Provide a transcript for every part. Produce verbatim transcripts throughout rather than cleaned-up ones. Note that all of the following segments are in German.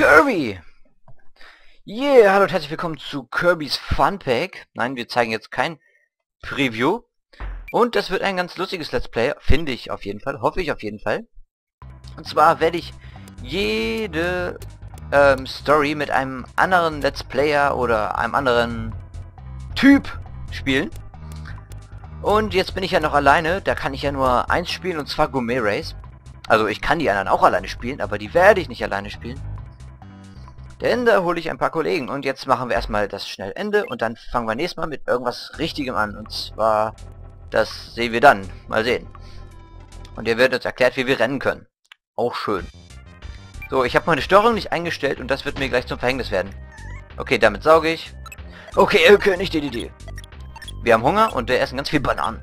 Kirby! Yeah, hallo und herzlich willkommen zu Kirby's Fun Pack. Nein, wir zeigen jetzt kein Preview. Und das wird ein ganz lustiges Let's Play, finde ich auf jeden Fall, hoffe ich auf jeden Fall. Und zwar werde ich jede ähm, Story mit einem anderen Let's Player oder einem anderen Typ spielen. Und jetzt bin ich ja noch alleine, da kann ich ja nur eins spielen, und zwar Gourmet Race. Also ich kann die anderen auch alleine spielen, aber die werde ich nicht alleine spielen. Denn da hole ich ein paar Kollegen. Und jetzt machen wir erstmal das Schnellende und dann fangen wir nächstes Mal mit irgendwas Richtigem an. Und zwar, das sehen wir dann. Mal sehen. Und ihr wird uns erklärt, wie wir rennen können. Auch schön. So, ich habe meine Steuerung nicht eingestellt und das wird mir gleich zum Verhängnis werden. Okay, damit sauge ich. Okay, äh, König D D D. Wir haben Hunger und wir essen ganz viel Bananen.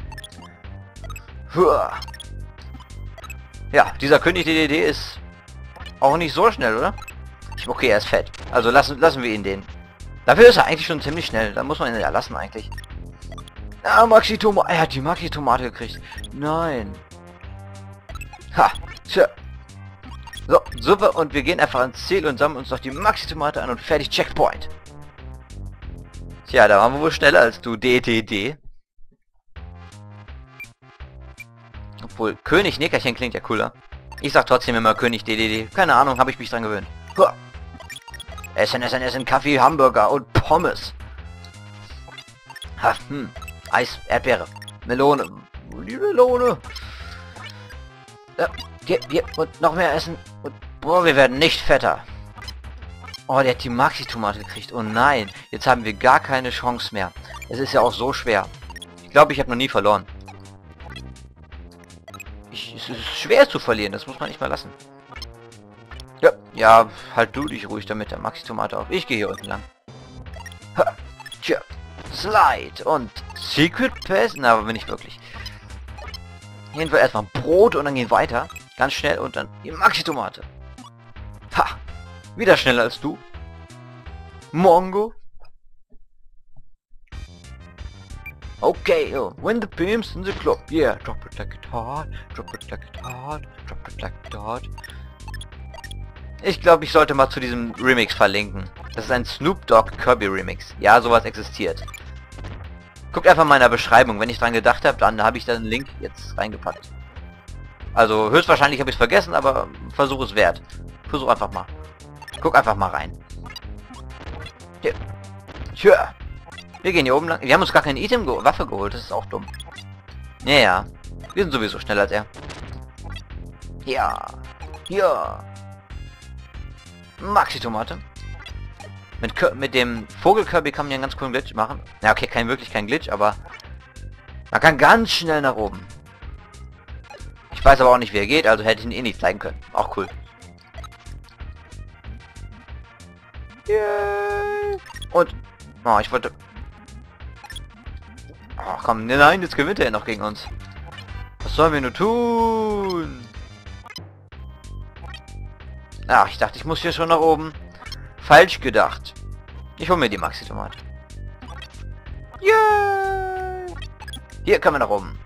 Huah. Ja, dieser König D D D ist auch nicht so schnell, oder? Okay, er ist fett. Also lassen, lassen wir ihn den. Dafür ist er eigentlich schon ziemlich schnell. Da muss man ihn ja lassen eigentlich. Ah, Maxi Tomate. Er hat die Maxi Tomate gekriegt. Nein. Ha. Tja. So, super. Und wir gehen einfach ins Ziel und sammeln uns noch die Maxi Tomate an und fertig. Checkpoint. Tja, da waren wir wohl schneller als du, D D D. Obwohl, König Nickerchen klingt ja cooler. Ich sag trotzdem immer König D D D. Keine Ahnung, habe ich mich dran gewöhnt. Huh. Essen, essen, essen, Kaffee, Hamburger und Pommes. Ha, hm. Eis, Erdbeere, Melone. Die Melone. Ja, hier, hier, und noch mehr essen. Und, boah, wir werden nicht fetter. Oh, der hat die Maxi-Tomate gekriegt. Oh nein, jetzt haben wir gar keine Chance mehr. Es ist ja auch so schwer. Ich glaube, ich habe noch nie verloren. Ich, es ist schwer zu verlieren, das muss man nicht mal lassen. Ja, ja, halt du dich ruhig damit, der Maxi-Tomate auf. Ich gehe hier unten lang. Ha, tja, Slide und Secret Pass? Na, aber nicht wirklich. Jedenfalls erstmal Brot und dann gehen wir weiter. Ganz schnell und dann die Maxi-Tomate. Ha, wieder schneller als du. Mongo. Okay, oh, when the beams in the club, yeah, drop it like it hard, drop it like it hard, drop it like it hard. Ich glaube, ich sollte mal zu diesem Remix verlinken. Das ist ein Snoop Dogg Kirby Remix. Ja, sowas existiert. Guckt einfach mal in der Beschreibung. Wenn ich dran gedacht habe, dann habe ich da einen Link jetzt reingepackt. Also höchstwahrscheinlich habe ich es vergessen, aber Versuch es wert. Versuch einfach mal. Guck einfach mal rein. Hier. Tja. Wir gehen hier oben lang. Wir haben uns gar keine Item ge Waffe geholt. Das ist auch dumm. Naja. Wir sind sowieso schneller als er. Ja. Ja. Maxi-Tomate. Mit, mit dem Vogel-Kirby kann man ja einen ganz coolen Glitch machen. Ja, okay, kein wirklich kein Glitch, aber man kann ganz schnell nach oben. Ich weiß aber auch nicht, wie er geht, also hätte ich ihn eh nicht zeigen können. Auch cool. Yeah. Und... Oh, ich wollte... Ach komm, nein, jetzt gewinnt er noch gegen uns. Was sollen wir nur tun? Ach, ich dachte, ich muss hier schon nach oben. Falsch gedacht. Ich hole mir die Maxi-Tomate. Yeah! Hier können wir nach oben.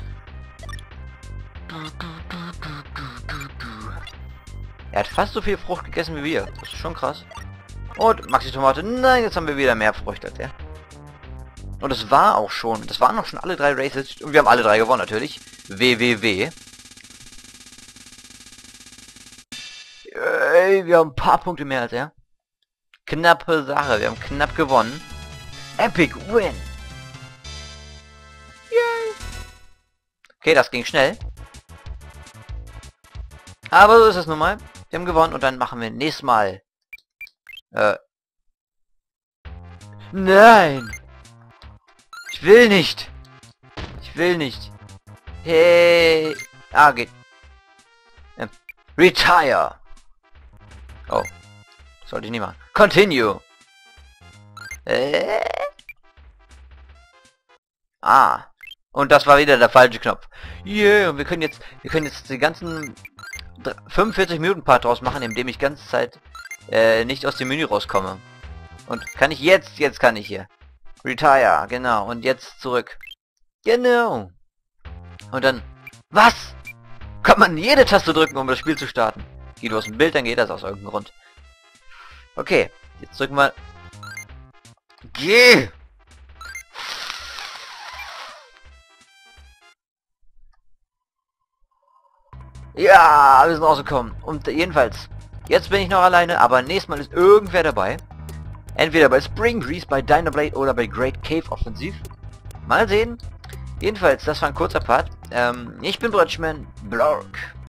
Er hat fast so viel Frucht gegessen wie wir. Das ist schon krass. Und Maxi-Tomate. Nein, jetzt haben wir wieder mehr Frucht als er. Und es war auch schon. Das waren auch schon alle drei Races. Und wir haben alle drei gewonnen natürlich. W W W. Ey, wir haben ein paar Punkte mehr als er. Knappe Sache, wir haben knapp gewonnen. Epic Win! Yay! Okay, das ging schnell. Aber so ist es nun mal. Wir haben gewonnen und dann machen wir nächstes Mal. Äh. Nein! Ich will nicht! Ich will nicht! Hey! Ah, geht. Äh, retire! Oh. Sollte ich nicht machen. Continue. Äh? Ah. Und das war wieder der falsche Knopf. Yeah, und wir können jetzt, wir können jetzt die ganzen fünfundvierzig Minuten Part draus machen, indem ich ganze Zeit äh, nicht aus dem Menü rauskomme. Und kann ich jetzt, jetzt kann ich hier. Retire, genau. Und jetzt zurück. Genau. Und dann, was? Kann man jede Taste drücken, um das Spiel zu starten? Geht aus dem Bild, dann geht das aus irgendeinem Grund. Okay, jetzt drücken wir... Geh! Ja, wir sind rausgekommen. Und jedenfalls, jetzt bin ich noch alleine, aber nächstes Mal ist irgendwer dabei. Entweder bei Spring Breeze, bei Dynablade oder bei Great Cave Offensive. Mal sehen. Jedenfalls, das war ein kurzer Part. Ähm, ich bin Brötschmann, Blork.